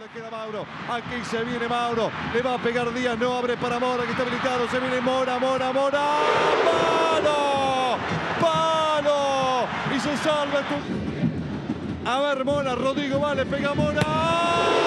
Queda Mauro, aquí se viene Mauro, le va a pegar Díaz, no abre para Mora, que está habilitado, se viene Mora, ¡palo! ¡Palo! Y se salva. A ver Mora, Rodrigo va, le pega Mora.